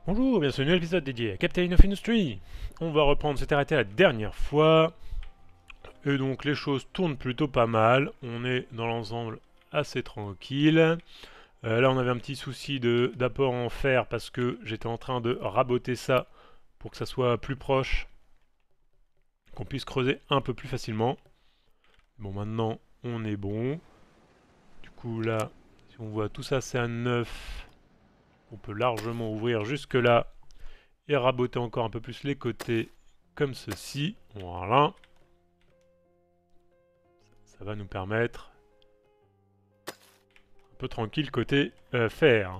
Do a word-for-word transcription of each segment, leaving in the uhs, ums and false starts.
Bonjour, bienvenue à un nouvel épisode dédié à Captain of Industry. On va reprendre, s'était arrêté la dernière fois. Et donc les choses tournent plutôt pas mal. On est dans l'ensemble assez tranquille. Euh, là on avait un petit souci de d'apport en fer parce que j'étais en train de raboter ça pour que ça soit plus proche. Qu'on puisse creuser un peu plus facilement. Bon, maintenant on est bon. Du coup là, si on voit tout ça c'est à neuf. On peut largement ouvrir jusque là. Et raboter encore un peu plus les côtés comme ceci. Voilà. Ça va nous permettre un peu tranquille côté euh, fer.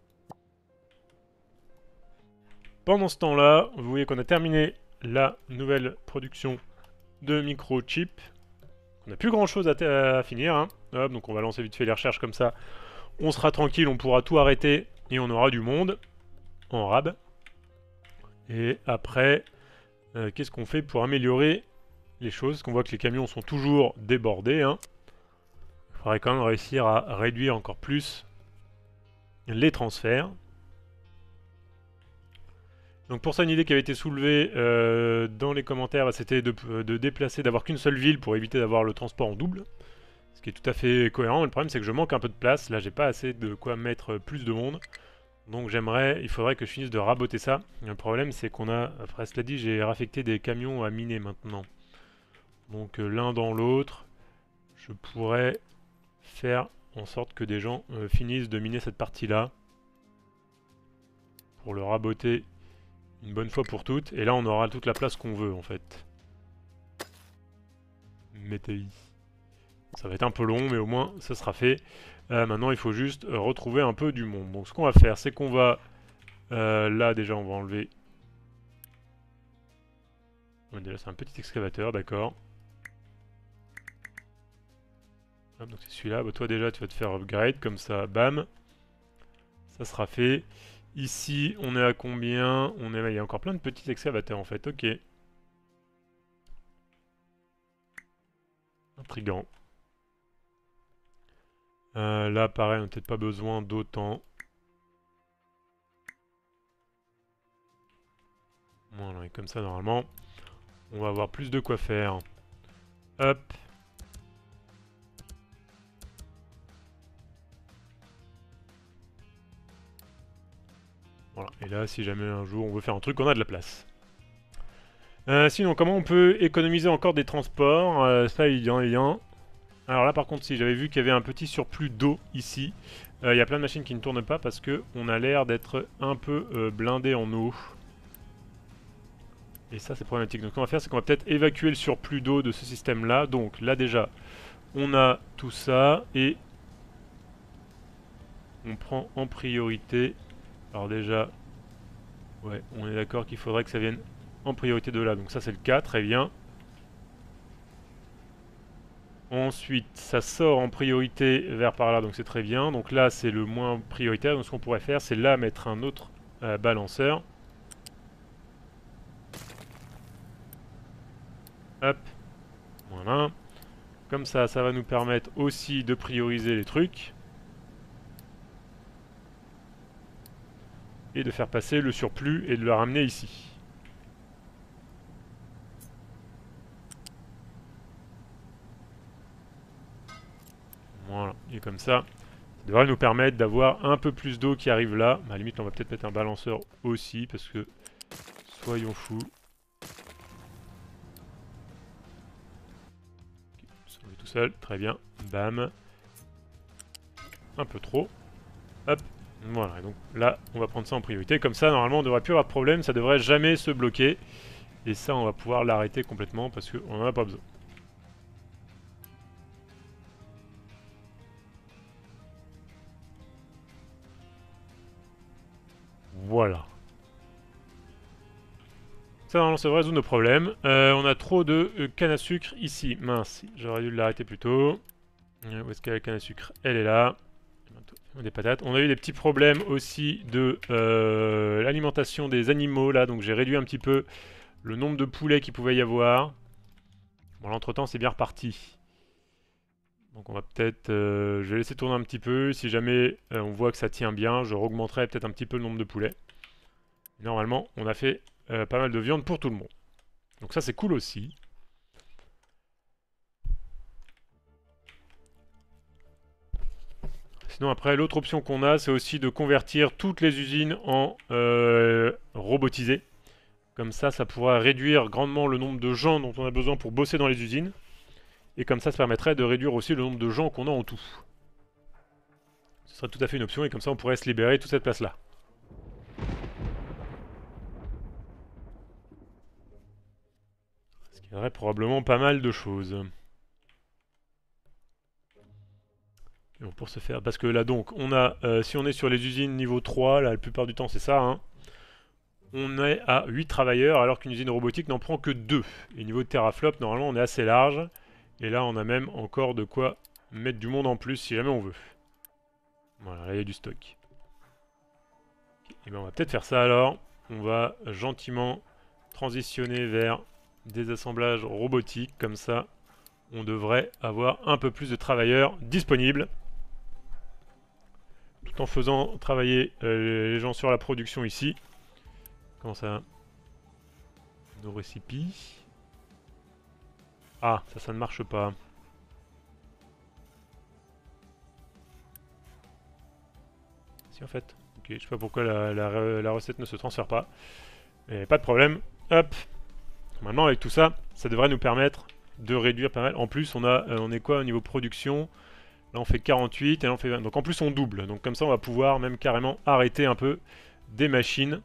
Pendant ce temps-là, vous voyez qu'on a terminé la nouvelle production de microchips. On n'a plus grand-chose à, à finir. Hein. Hop, donc on va lancer vite fait les recherches comme ça. On sera tranquille, on pourra tout arrêter et on aura du monde en rab. Et après, euh, qu'est-ce qu'on fait pour améliorer les choses? Parce qu'on voit que les camions sont toujours débordés. Hein. Il faudrait quand même réussir à réduire encore plus les transferts. Donc pour ça, une idée qui avait été soulevée euh, dans les commentaires, bah, c'était de, de déplacer, d'avoir qu'une seule ville pour éviter d'avoir le transport en double. Ce qui est tout à fait cohérent. Le problème, c'est que je manque un peu de place. Là, j'ai pas assez de quoi mettre plus de monde. Donc j'aimerais, il faudrait que je finisse de raboter ça. Le problème, c'est qu'on a, après cela dit, j'ai raffecté des camions à miner maintenant. Donc euh, l'un dans l'autre, je pourrais faire en sorte que des gens euh, finissent de miner cette partie-là. Pour le raboter une bonne fois pour toutes. Et là, on aura toute la place qu'on veut, en fait. Météi. Ça va être un peu long, mais au moins, ça sera fait. Euh, maintenant, il faut juste euh, retrouver un peu du monde. Donc, ce qu'on va faire, c'est qu'on va... Euh, là, déjà, on va enlever... Ouais, déjà, c'est un petit excavateur, d'accord. Donc, c'est celui-là. Bah, toi, déjà, tu vas te faire upgrade. Comme ça, bam. Ça sera fait. Ici, on est à combien? On est... Il y a encore plein de petits excavateurs, en fait. Ok. Intriguant. Euh, là, pareil, on n'a peut-être pas besoin d'autant. Voilà, et comme ça, normalement, on va avoir plus de quoi faire. Hop. Voilà, et là, si jamais un jour on veut faire un truc, on a de la place. Euh, sinon, comment on peut économiser encore des transports? euh, Ça, il y en a un. Alors là, par contre, si j'avais vu qu'il y avait un petit surplus d'eau ici, euh, il y a plein de machines qui ne tournent pas parce qu'on a l'air d'être un peu euh, blindé en eau. Et ça, c'est problématique. Donc, ce qu'on va faire, c'est qu'on va peut-être évacuer le surplus d'eau de ce système-là. Donc, là, déjà, on a tout ça et on prend en priorité. Alors, déjà, ouais, on est d'accord qu'il faudrait que ça vienne en priorité de là. Donc, ça, c'est le cas, très bien. Ensuite, ça sort en priorité vers par là, donc c'est très bien. Donc là, c'est le moins prioritaire. Donc ce qu'on pourrait faire, c'est là mettre un autre euh, balanceur. Hop. Voilà. Comme ça, ça va nous permettre aussi de prioriser les trucs. Et de faire passer le surplus et de le ramener ici. Voilà. Et comme ça, ça devrait nous permettre d'avoir un peu plus d'eau qui arrive là. À la limite, on va peut-être mettre un balanceur aussi, parce que soyons fous. On est tout seul, très bien. Bam. Un peu trop. Hop. Voilà, et donc là, on va prendre ça en priorité. Comme ça, normalement, on ne devrait plus avoir de problème. Ça devrait jamais se bloquer. Et ça, on va pouvoir l'arrêter complètement parce qu'on n'en a pas besoin. Voilà. Ça, normalement, ça devrait résoudre nos problèmes. Euh, on a trop de euh, canne à sucre ici. Mince, j'aurais dû l'arrêter plus tôt. Euh, où est-ce qu'elle est la canne à sucre? Elle est là. Des patates. On a eu des petits problèmes aussi de euh, l'alimentation des animaux là, donc j'ai réduit un petit peu le nombre de poulets qu'il pouvait y avoir. Bon, l'entretemps c'est bien reparti. Donc on va peut-être... Euh, je vais laisser tourner un petit peu. Si jamais euh, on voit que ça tient bien, je augmenterai peut-être un petit peu le nombre de poulets. Normalement, on a fait euh, pas mal de viande pour tout le monde. Donc ça, c'est cool aussi. Sinon, après, l'autre option qu'on a, c'est aussi de convertir toutes les usines en euh, robotisées. Comme ça, ça pourra réduire grandement le nombre de gens dont on a besoin pour bosser dans les usines. Et comme ça, ça permettrait de réduire aussi le nombre de gens qu'on a en tout. Ce serait tout à fait une option, et comme ça, on pourrait se libérer de toute cette place-là. Ce qui aurait probablement pas mal de choses. Donc pour ce faire, parce que là donc, on a, euh, si on est sur les usines niveau trois, là la plupart du temps c'est ça, hein, on est à huit travailleurs alors qu'une usine robotique n'en prend que deux. Et niveau de teraflop, normalement on est assez large, et là on a même encore de quoi mettre du monde en plus si jamais on veut. Voilà, là il y a du stock. Et bien on va peut-être faire ça alors, on va gentiment transitionner vers des assemblages robotiques, comme ça on devrait avoir un peu plus de travailleurs disponibles. Tout en faisant travailler euh, les gens sur la production ici. Comment ça? Nos récipients. Ah, ça, ça ne marche pas. Si, en fait. Ok, je sais pas pourquoi la, la, la recette ne se transfère pas. Mais pas de problème. Hop. Maintenant, avec tout ça, ça devrait nous permettre de réduire pas mal. En plus, on a, euh, on est quoi au niveau production? Là, on fait quarante-huit et là, on fait vingt. Donc en plus, on double. Donc comme ça, on va pouvoir même carrément arrêter un peu des machines.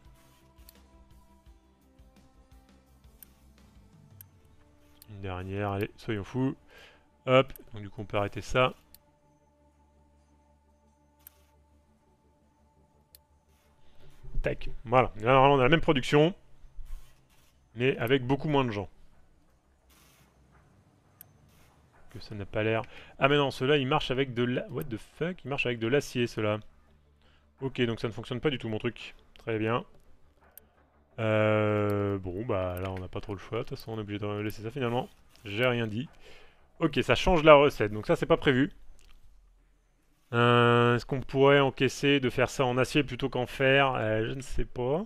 Une dernière, allez, soyons fous. Hop, donc du coup, on peut arrêter ça. Tac, voilà. Là, normalement, on a la même production, mais avec beaucoup moins de gens. Que ça n'a pas l'air... Ah mais non, ceux-là, ils marchent avec de la... What the fuck? Ils marchent avec de l'acier, ceux-là. Ok, donc ça ne fonctionne pas du tout, mon truc. Très bien. Euh... Bon, bah là, on n'a pas trop le choix. De toute façon, on est obligé de laisser ça, finalement. J'ai rien dit. Ok, ça change la recette, donc ça, c'est pas prévu. Euh, Est-ce qu'on pourrait encaisser de faire ça en acier plutôt qu'en fer? euh, Je ne sais pas.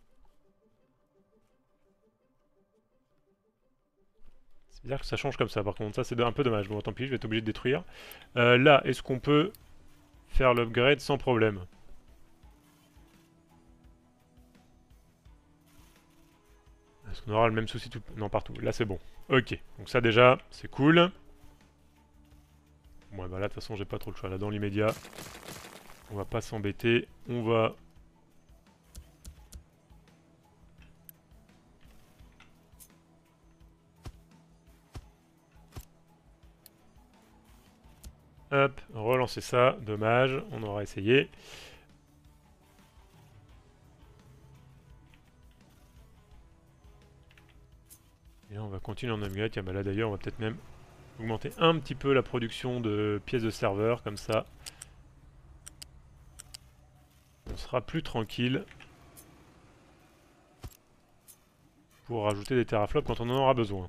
C'est bizarre que ça change comme ça, par contre. Ça, c'est un peu dommage. Bon, tant pis, je vais être obligé de détruire. Euh, là, est-ce qu'on peut faire l'upgrade sans problème? Est-ce qu'on aura le même souci tout... Non, partout. Là, c'est bon. Ok. Donc ça, déjà, c'est cool. Bon, bah là, de toute façon, j'ai pas trop le choix. Là, dans l'immédiat, on va pas s'embêter. On va... Hop, relancer ça. Dommage, on aura essayé. Et là, on va continuer en upgrade. Tiens, bah là, d'ailleurs, on va peut-être même augmenter un petit peu la production de pièces de serveur, comme ça. On sera plus tranquille pour rajouter des teraflops quand on en aura besoin.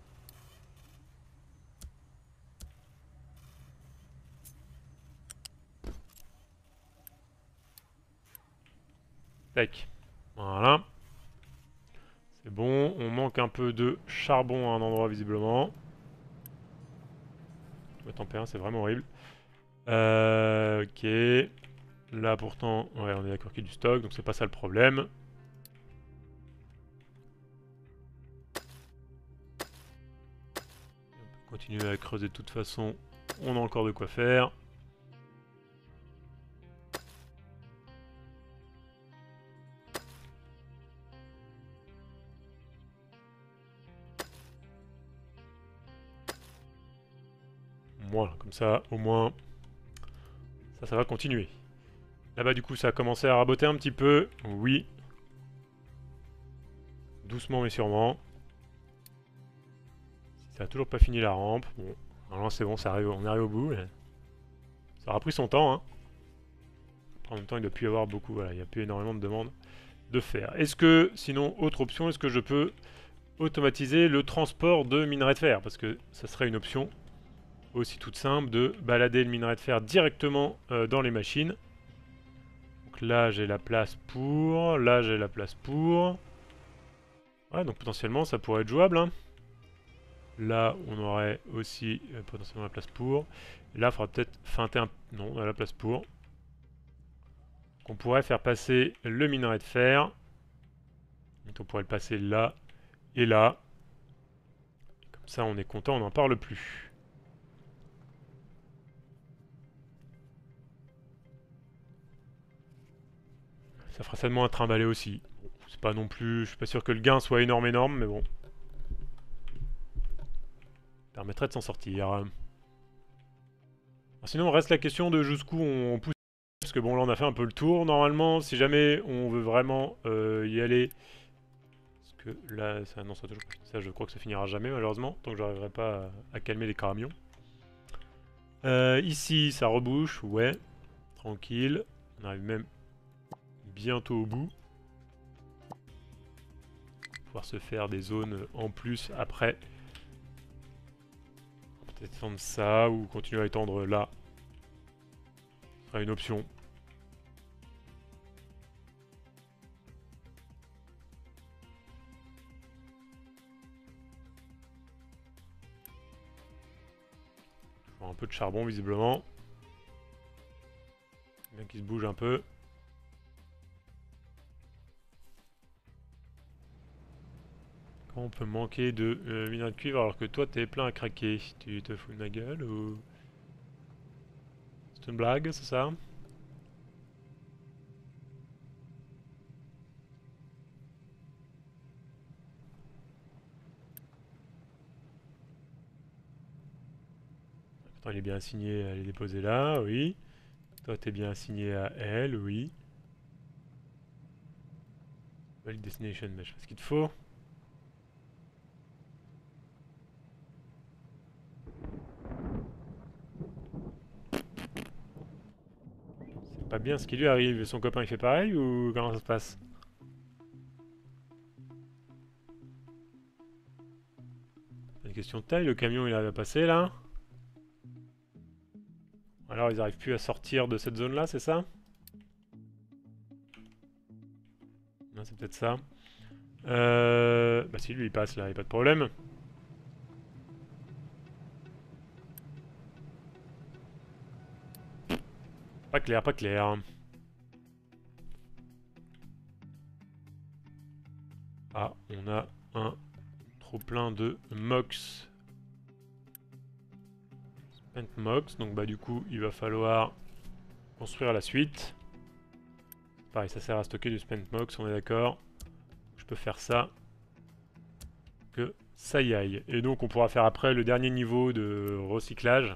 Tac. Voilà. C'est bon. On manque un peu de charbon à un endroit, visiblement. Le température, c'est vraiment horrible. Euh, ok. Là, pourtant, ouais, on est d'accord qu'il y a du stock, donc c'est pas ça le problème. On peut continuer à creuser de toute façon. On a encore de quoi faire. Voilà, comme ça, au moins, ça, ça va continuer. Là-bas, du coup, ça a commencé à raboter un petit peu. Oui. Doucement, mais sûrement. Ça a toujours pas fini la rampe. Bon, normalement, c'est bon, ça arrive, on arrive au bout. Mais... ça aura pris son temps, hein. En même temps, il ne doit plus y avoir beaucoup, voilà, il n'y a plus énormément de demandes de fer. Est-ce que, sinon, autre option, est-ce que je peux automatiser le transport de minerais de fer? Parce que ça serait une option aussi toute simple de balader le minerai de fer directement euh, dans les machines. Donc Donc là j'ai la place pour, là j'ai la place pour. Ouais, donc potentiellement ça pourrait être jouable, hein. Là on aurait aussi euh, potentiellement la place pour. Et là il faudra peut-être feinter un... Non, on a la place pour. On pourrait faire passer le minerai de fer. Donc on pourrait le passer là et là. Comme ça on est content, on n'en parle plus. Ça fera certainement un trimbalé aussi. Bon, c'est pas non plus... Je suis pas sûr que le gain soit énorme énorme, mais bon. Permettrait de s'en sortir. Alors sinon reste la question de jusqu'où on pousse. Parce que bon là on a fait un peu le tour. Normalement si jamais on veut vraiment euh, y aller... Parce que là... Ça, non, ça, ça je crois que ça finira jamais malheureusement. Tant que j'arriverai pas à, à calmer les camions. Euh, ici ça rebouche, ouais. Tranquille. On arrive même bientôt au bout. Pouvoir se faire des zones en plus après. Peut-être étendre ça ou continuer à étendre là. Ce sera une option. Un peu de charbon visiblement. Bien qu'il se bouge un peu. Comment on peut manquer de euh, minerai de cuivre alors que toi t'es plein à craquer? Tu te fous de ma gueule ou... C'est une blague, c'est ça? Attends, il est bien assigné à les déposer là, oui. Toi t'es bien assigné à elle, oui. Valid destination, mais je fais ce qu'il te faut. C'est pas bien ce qui lui arrive. Son copain il fait pareil ou comment ça se passe? Une question de taille, le camion il arrive à passer là. Alors ils arrivent plus à sortir de cette zone là, c'est ça? Non, c'est peut-être ça. Euh... Bah si, lui il passe là, il a pas de problème. Pas clair, pas clair. Ah, on a un trop plein de mox. Spent mox, donc bah du coup il va falloir construire la suite. Pareil, ça sert à stocker du spent mox, on est d'accord. Je peux faire ça. Que ça y aille. Et donc on pourra faire après le dernier niveau de recyclage.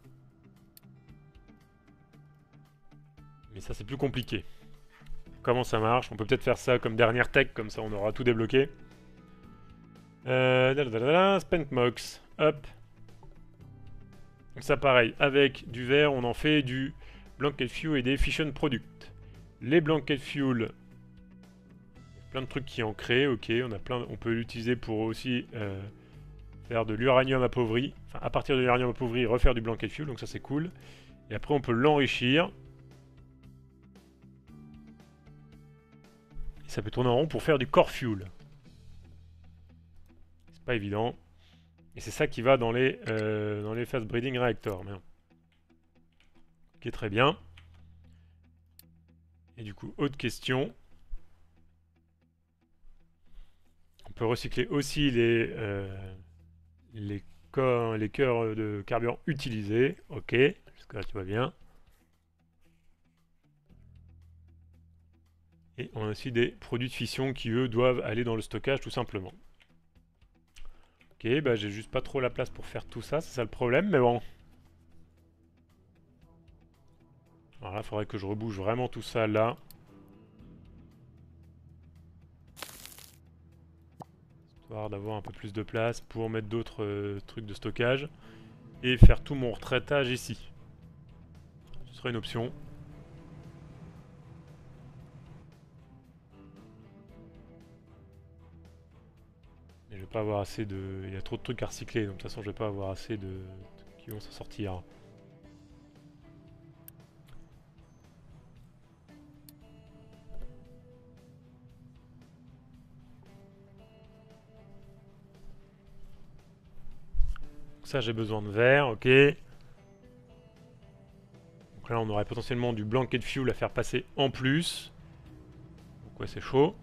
Mais ça c'est plus compliqué. Comment ça marche? On peut peut-être faire ça comme dernière tech, comme ça on aura tout débloqué. Euh, dadadada, spent mox. Hop. Donc ça pareil, avec du verre on en fait du blanket fuel et des fission products. Les blanket fuel, plein de trucs qui en créent, ok, on a plein, on peut l'utiliser pour aussi euh, faire de l'uranium appauvri, enfin à partir de l'uranium appauvri refaire du blanket fuel, donc ça c'est cool. Et après on peut l'enrichir. Et ça peut tourner en rond pour faire du core fuel. C'est pas évident. Et c'est ça qui va dans les, euh, dans les fast breeding reactors. Mais... ok, très bien. Et du coup, autre question. On peut recycler aussi les, euh, les, corps, les cœurs de carburant utilisés. Ok, jusque-là tout va bien. Et on a aussi des produits de fission qui, eux, doivent aller dans le stockage tout simplement. Ok, bah j'ai juste pas trop la place pour faire tout ça, c'est ça le problème, mais bon. Alors là, il faudrait que je rebouge vraiment tout ça là. Histoire d'avoir un peu plus de place pour mettre d'autres euh, trucs de stockage. Et faire tout mon retraitage ici. Ce serait une option. Mais je vais pas avoir assez de... Il y a trop de trucs à recycler, donc de toute façon je vais pas avoir assez de... qui vont s'en sortir. ça j'ai besoin de verre, ok. Donc là on aurait potentiellement du blanket fuel à faire passer en plus. Donc ouais c'est chaud.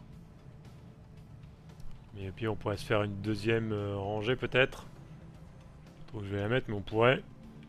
Et puis on pourrait se faire une deuxième euh, rangée peut-être. Donc je vais la mettre mais on pourrait.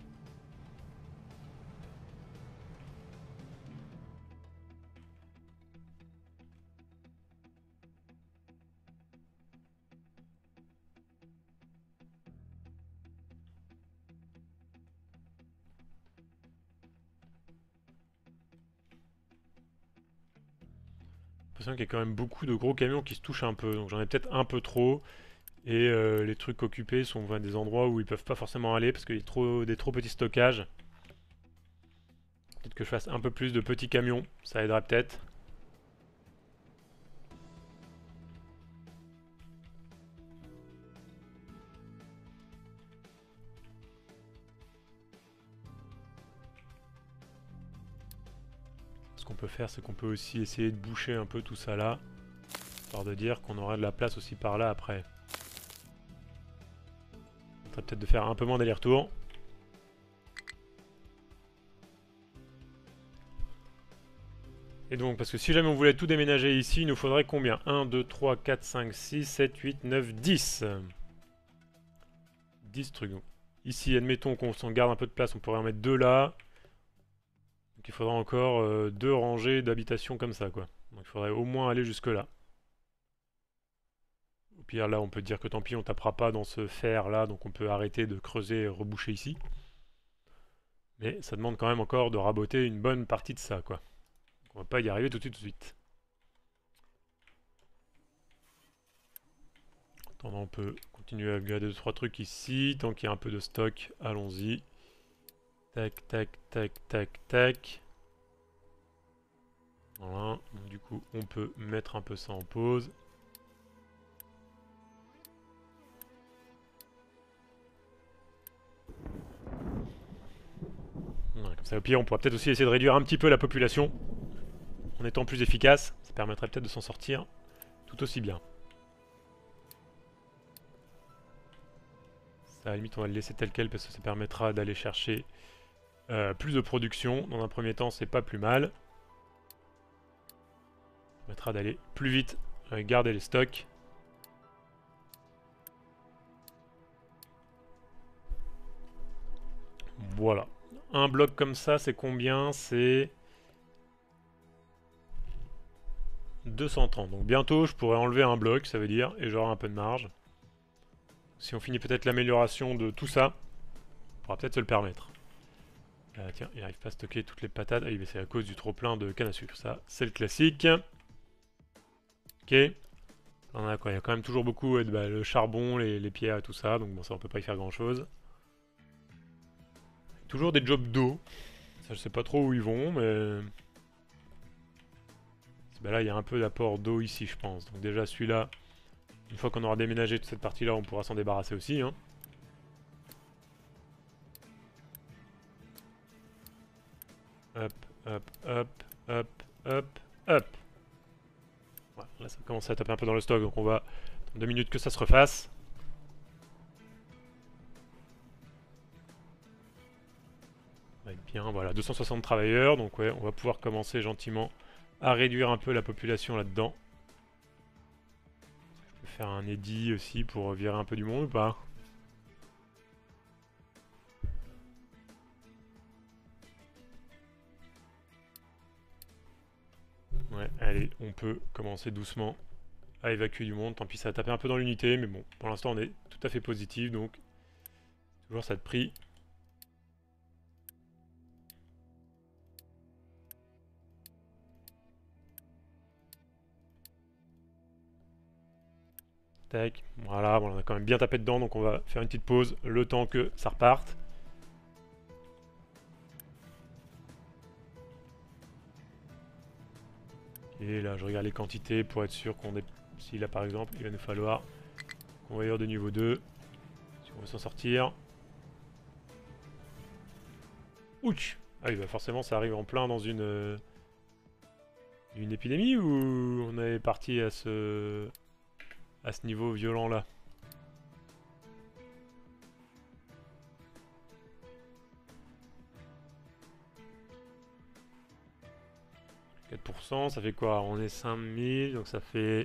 J'ai l'impression qu'il y a quand même beaucoup de gros camions qui se touchent un peu. Donc j'en ai peut-être un peu trop. Et euh, les trucs occupés sont enfin, des endroits où ils peuvent pas forcément aller parce qu'il y a trop, des trop petits stockages. Peut-être que je fasse un peu plus de petits camions, ça aiderait peut-être. Ce qu'on peut faire, c'est qu'on peut aussi essayer de boucher un peu tout ça là. Histoire de dire qu'on aura de la place aussi par là après. Ça serait peut-être de faire un peu moins d'aller-retour. Et donc, parce que si jamais on voulait tout déménager ici, il nous faudrait combien? un, deux, trois, quatre, cinq, six, sept, huit, neuf, dix. dix trucs. Donc, ici, admettons qu'on s'en garde un peu de place, on pourrait en mettre deux là. Donc il faudra encore euh, deux rangées d'habitations comme ça, quoi. Donc il faudrait au moins aller jusque là. Au pire, là, on peut dire que tant pis, on tapera pas dans ce fer là, donc on peut arrêter de creuser et reboucher ici. Mais ça demande quand même encore de raboter une bonne partie de ça, quoi. Donc on va pas y arriver tout de suite, tout de suite. Attendant, on peut continuer à upgrader deux trois trucs ici. Tant qu'il y a un peu de stock, allons-y. Tac, tac, tac, tac, tac. Voilà. Donc, du coup, on peut mettre un peu ça en pause. Voilà, comme ça, au pire, on pourra peut-être aussi essayer de réduire un petit peu la population. En étant plus efficace. Ça permettrait peut-être de s'en sortir tout aussi bien. Ça, à la limite, on va le laisser tel quel parce que ça permettra d'aller chercher euh, plus de production. Dans un premier temps, c'est pas plus mal. Ça permettra d'aller plus vite, euh, garder les stocks. Voilà. Un bloc comme ça, c'est combien? C'est deux cent trente. Donc bientôt, je pourrais enlever un bloc, ça veut dire, et j'aurai un peu de marge. Si on finit peut-être l'amélioration de tout ça, on pourra peut-être se le permettre. Euh, tiens, il n'arrive pas à stocker toutes les patates. Ah oui, mais c'est à cause du trop-plein de canne à sucre. Ça, c'est le classique. Ok. On a quoi? Il y a quand même toujours beaucoup de bah, le charbon, les, les pierres et tout ça. Donc bon, ça, on peut pas y faire grand-chose. Toujours des jobs d'eau. Ça, je sais pas trop où ils vont, mais... Bah là, il y a un peu d'apport d'eau ici, je pense. Donc déjà, celui-là, une fois qu'on aura déménagé toute cette partie-là, on pourra s'en débarrasser aussi. Hein. Hop, hop, hop, hop, hop, hop. Voilà, là, ça commence à taper un peu dans le stock, donc on va attendre deux minutes que ça se refasse. On va être bien, voilà, deux cent soixante travailleurs, donc ouais, on va pouvoir commencer gentiment à réduire un peu la population là-dedans. Je peux faire un edit aussi pour virer un peu du monde ou pas? Ouais, allez, on peut commencer doucement à évacuer du monde. Tant pis, ça a tapé un peu dans l'unité, mais bon, pour l'instant, on est tout à fait positif, donc toujours ça de prix. Tac, voilà, bon, on a quand même bien tapé dedans, donc on va faire une petite pause, le temps que ça reparte. Et là, je regarde les quantités pour être sûr qu'on est... Si là, par exemple, il va nous falloir convoyeur de niveau deux. Si on veut s'en sortir. Ouch! Ah oui, bah forcément, ça arrive en plein dans une... euh, une épidémie ou on est parti à ce... à ce niveau violent là? quatre pour cent, ça fait quoi? On est cinq mille, donc ça fait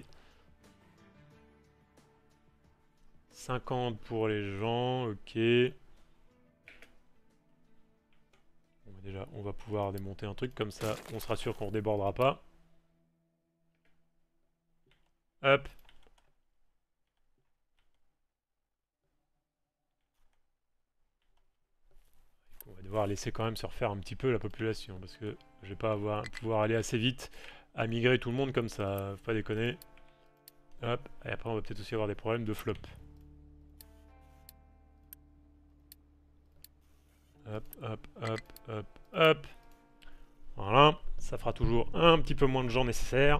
cinquante pour les gens, ok. Bon, bah déjà, on va pouvoir démonter un truc comme ça, on sera sûr qu'on ne débordera pas. Hop. On va devoir laisser quand même se refaire un petit peu la population, parce que je vais pas avoir, pouvoir aller assez vite à migrer tout le monde comme ça, faut pas déconner. Hop, et après on va peut-être aussi avoir des problèmes de flop. Hop, hop, hop, hop, hop. Voilà, ça fera toujours un petit peu moins de gens nécessaires.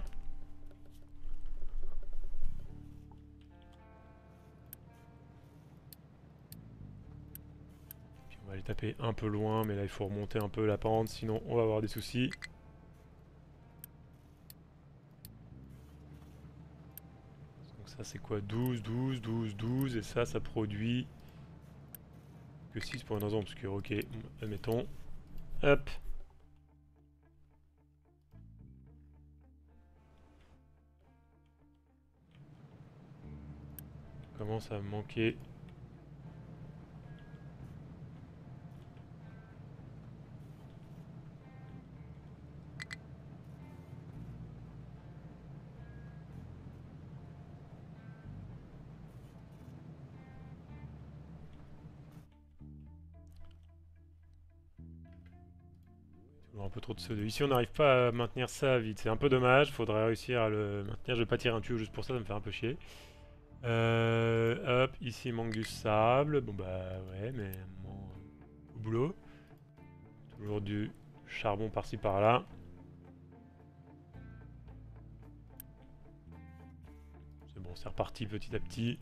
Puis on va aller taper un peu loin, mais là il faut remonter un peu la pente, sinon on va avoir des soucis. Donc ça c'est quoi? douze, douze, douze, douze, et ça, ça produit que six pour une raison obscure. Ok, admettons. Hop. Commence à me manquer. Un peu trop de ceux ici, on n'arrive pas à maintenir ça vite, c'est un peu dommage, faudrait réussir à le maintenir. Je vais pas tirer un tuyau juste pour ça, ça me fait un peu chier. Euh, hop, ici il manque du sable, bon bah ouais, mais à un moment, au boulot. Toujours du charbon par-ci par-là. C'est bon, c'est reparti petit à petit.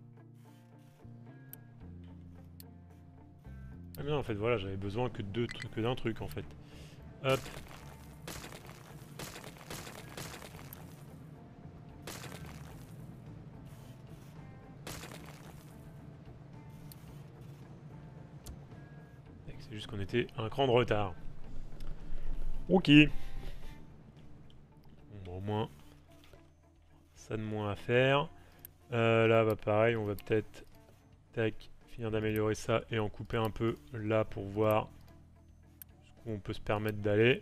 Ah mais non, en fait voilà, j'avais besoin que de trucs, que d'un truc en fait. Hop. C'est juste qu'on était un cran de retard. Ok. Bon, bah, au moins, ça de moins à faire. Euh, là, bah pareil, on va peut-être tac, finir d'améliorer ça et en couper un peu là pour voir où on peut se permettre d'aller.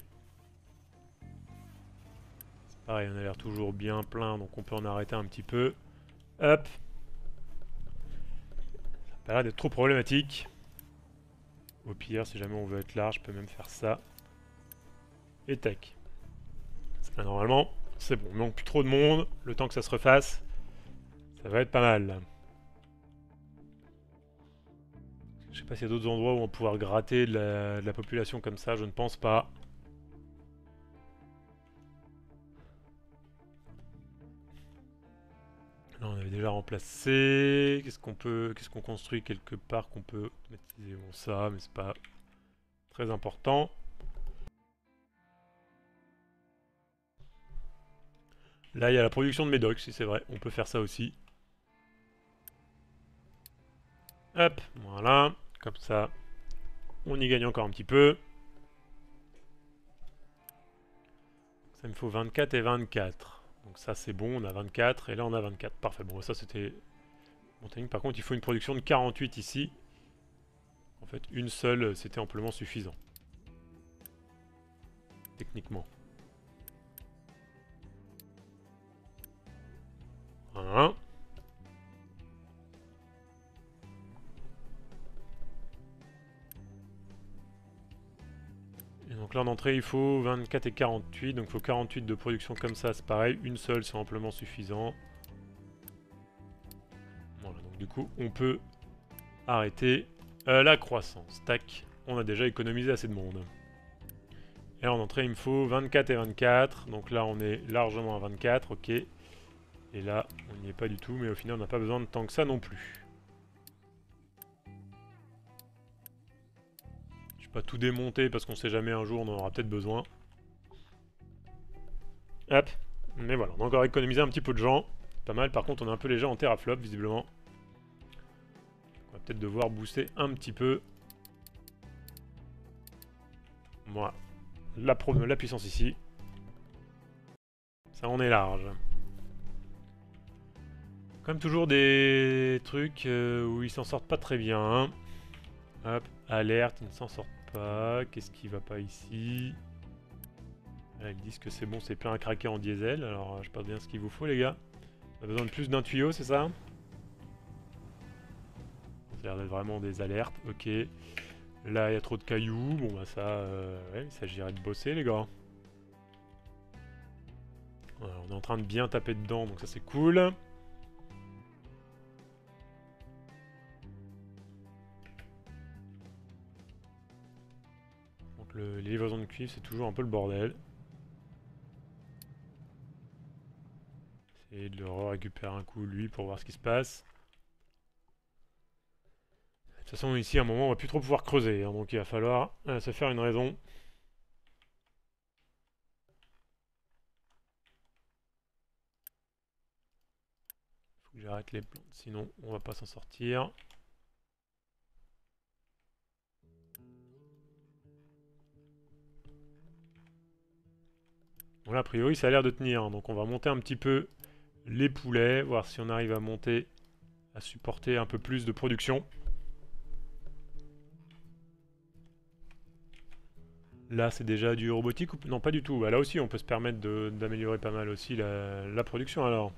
Pareil, on a l'air toujours bien plein, donc on peut en arrêter un petit peu. Hop. Ça n'a pas l'air d'être trop problématique. Au pire, si jamais on veut être large, je peux même faire ça. Et tac. Là, normalement, c'est bon. Il manque plus trop de monde. Le temps que ça se refasse, ça va être pas mal. Je sais pas s'il y a d'autres endroits où on va pouvoir gratter de la, de la population comme ça. Je ne pense pas. Là, on avait déjà remplacé. Qu'est-ce qu'on peut, qu'est-ce qu'on construit quelque part qu'on peut automatiser? Bon, ça, mais c'est pas très important. Là, il y a la production de médoc, si c'est vrai. On peut faire ça aussi. Hop, voilà. Comme ça, on y gagne encore un petit peu. Ça me faut vingt-quatre et vingt-quatre. Donc ça, c'est bon. On a vingt-quatre et là, on a vingt-quatre. Parfait. Bon, ça, c'était mon timing. Par contre, il faut une production de quarante-huit ici. En fait, une seule, c'était amplement suffisant. Techniquement. Voilà. Et donc là en entrée il faut vingt-quatre et quarante-huit, donc il faut quarante-huit de production comme ça, c'est pareil, une seule c'est amplement suffisant. Voilà, donc du coup on peut arrêter euh, la croissance. Tac, on a déjà économisé assez de monde. Et en entrée il me faut vingt-quatre et vingt-quatre, donc là on est largement à vingt-quatre, ok. Et là on n'y est pas du tout, mais au final on n'a pas besoin de tant que ça non plus. Pas tout démonter parce qu'on sait jamais, un jour on en aura peut-être besoin. Hop. Mais voilà, on a encore économisé un petit peu de gens. Pas mal, par contre on est un peu léger en teraflop visiblement. On va peut-être devoir booster un petit peu. Voilà. La, la puissance ici. Ça on est large. Comme toujours des trucs euh, où ils s'en sortent pas très bien. Hein. Hop, alerte, ils ne s'en sortent pas. Qu'est-ce qui va pas ici? Là, ils disent que c'est bon, c'est plein à craquer en diesel. Alors je sais pas bien ce qu'il vous faut les gars. On a besoin de plus d'un tuyau, c'est ça? Ça a l'air d'être vraiment des alertes, ok. Là il y a trop de cailloux, bon bah ça, euh, ouais, il s'agirait de bosser les gars. Voilà, on est en train de bien taper dedans, donc ça c'est cool. Donc le, les livraisons de cuivre c'est toujours un peu le bordel. Essayer de le récupérer un coup lui pour voir ce qui se passe. De toute façon ici à un moment on va plus trop pouvoir creuser, hein, donc il va falloir euh, se faire une raison. Faut que j'arrête les plantes, sinon on va pas s'en sortir. Bon là a priori ça a l'air de tenir, hein, donc on va monter un petit peu les poulets, voir si on arrive à monter, à supporter un peu plus de production. Là c'est déjà du robotique ou... Non pas du tout, bah, là aussi on peut se permettre d'améliorer pas mal aussi la, la production alors.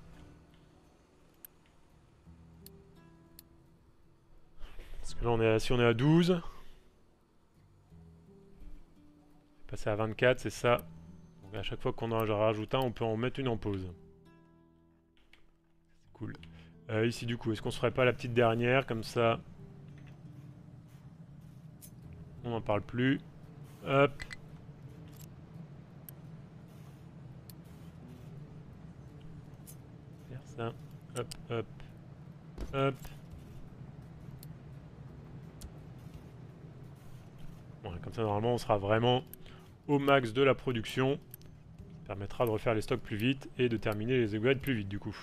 Parce que là on est à, si on est à douze, passer à vingt-quatre c'est ça. Donc à chaque fois qu'on en rajoute un on peut en mettre une en pause. C'est cool. Euh, ici du coup, est-ce qu'on se ferait pas la petite dernière comme ça? On n'en parle plus. Hop. Faire ça. Hop, hop. Hop. Voilà, comme ça normalement on sera vraiment au max de la production. Ça permettra de refaire les stocks plus vite et de terminer les upgrades plus vite du coup.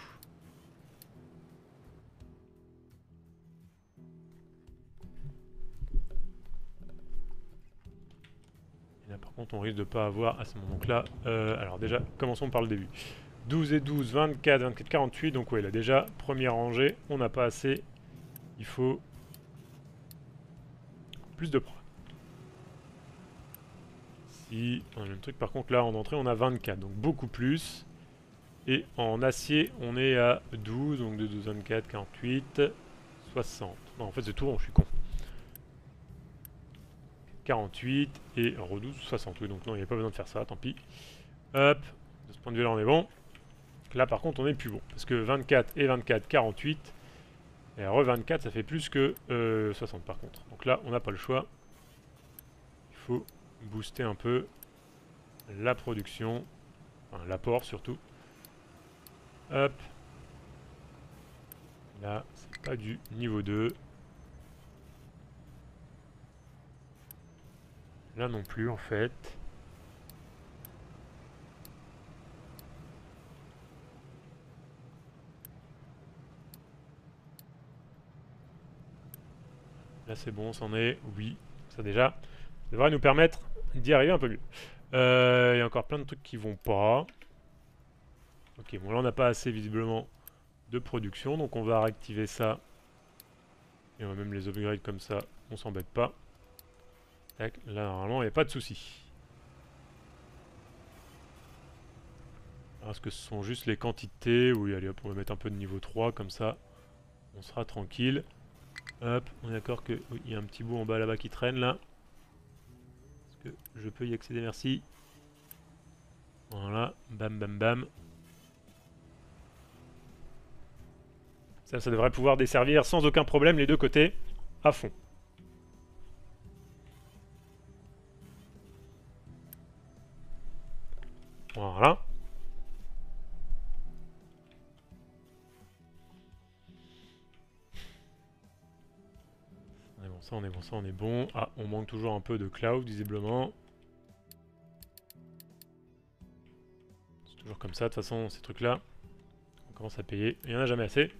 Et là par contre on risque de pas avoir à ce moment-là. Euh, alors déjà, commençons par le début. douze et douze, vingt-quatre, vingt-quatre, quarante-huit. Donc ouais, là déjà, première rangée, on n'a pas assez. Il faut plus de prod. Ici, on a le même truc. Par contre là, en entrée, on a vingt-quatre. Donc beaucoup plus. Et en acier, on est à douze. Donc de douze, vingt-quatre, quarante-huit, soixante. Non, en fait c'est tout rond, je suis con. quarante-huit et redouze, soixante. Oui, donc non, il n'y a pas besoin de faire ça, tant pis. Hop, de ce point de vue là, on est bon. Là par contre, on est plus bon. Parce que vingt-quatre et vingt-quatre, quarante-huit. Et re vingt-quatre, ça fait plus que euh, soixante par contre. Donc là, on n'a pas le choix. Il faut booster un peu la production. Enfin, l'apport surtout. Hop. Là, c'est pas du niveau deux. Là non plus, en fait. Là c'est bon, c'en est, oui. Ça déjà, ça devrait nous permettre d'y arriver un peu mieux. Euh, il y a encore plein de trucs qui vont pas. Ok, bon là on n'a pas assez visiblement de production, donc on va réactiver ça. Et on va même les upgrade comme ça, on s'embête pas. Tac, là normalement il n'y a pas de souci. Est-ce que ce sont juste les quantités? Oui, allez hop, on va mettre un peu de niveau trois, comme ça on sera tranquille. Hop, on est d'accord que oui, il y a un petit bout en bas là-bas qui traîne là. Est-ce que je peux y accéder? Merci. Voilà, bam bam bam. Ça, ça devrait pouvoir desservir sans aucun problème les deux côtés à fond. Voilà. On est bon, ça, on est bon, ça, on est bon. Ah, on manque toujours un peu de cloud, visiblement. C'est toujours comme ça, de toute façon, ces trucs-là. On commence à payer. Il n'y en a jamais assez.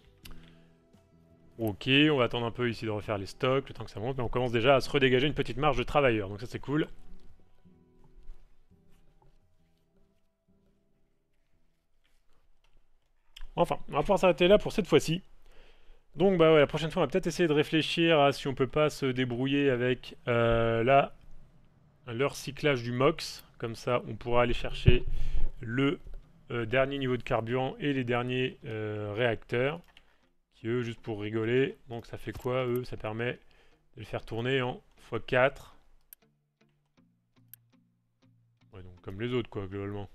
Ok, on va attendre un peu ici de refaire les stocks, le temps que ça monte. Mais on commence déjà à se redégager une petite marge de travailleurs. Donc ça, c'est cool. Enfin, on va pouvoir s'arrêter là pour cette fois-ci. Donc bah ouais, la prochaine fois on va peut-être essayer de réfléchir à si on peut pas se débrouiller avec euh, là, leur cyclage du MOX. Comme ça on pourra aller chercher le euh, dernier niveau de carburant et les derniers euh, réacteurs. Qui eux, juste pour rigoler, donc ça fait quoi eux? Ça permet de les faire tourner en fois quatre. Ouais, donc comme les autres quoi, globalement.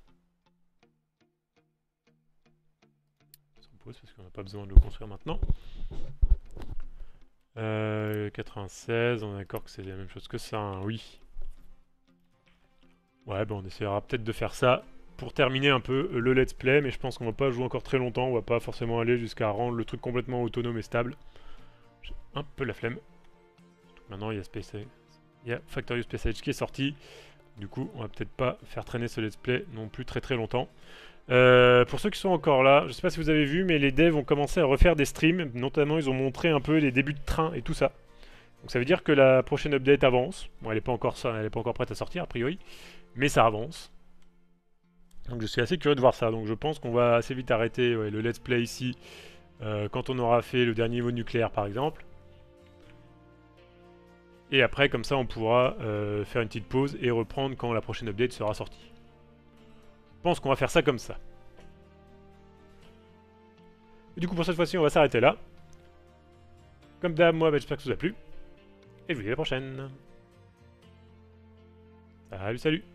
On pose parce qu'on n'a pas besoin de le construire maintenant. Euh, quatre-vingt-seize, on est d'accord que c'est la même chose que ça, hein, oui. Ouais, ben on essaiera peut-être de faire ça pour terminer un peu le let's play, mais je pense qu'on va pas jouer encore très longtemps, on va pas forcément aller jusqu'à rendre le truc complètement autonome et stable. J'ai un peu la flemme. Maintenant il y a Space, il y a Factorio Space Age qui est sorti, du coup on va peut-être pas faire traîner ce let's play non plus très très longtemps. Euh, pour ceux qui sont encore là, je sais pas si vous avez vu, mais les devs ont commencé à refaire des streams, notamment ils ont montré un peu les débuts de train et tout ça. Donc ça veut dire que la prochaine update avance. Bon, elle n'est pas encore ça, elle est pas encore prête à sortir a priori, mais ça avance. Donc je suis assez curieux de voir ça. Donc je pense qu'on va assez vite arrêter ouais, le let's play ici euh, quand on aura fait le dernier niveau nucléaire par exemple. Et après comme ça on pourra euh, faire une petite pause et reprendre quand la prochaine update sera sortie. Je pense qu'on va faire ça comme ça. Et du coup pour cette fois-ci on va s'arrêter là. Comme d'hab, moi bah, j'espère que ça vous a plu. Et je vous dis à la prochaine. Salut, salut.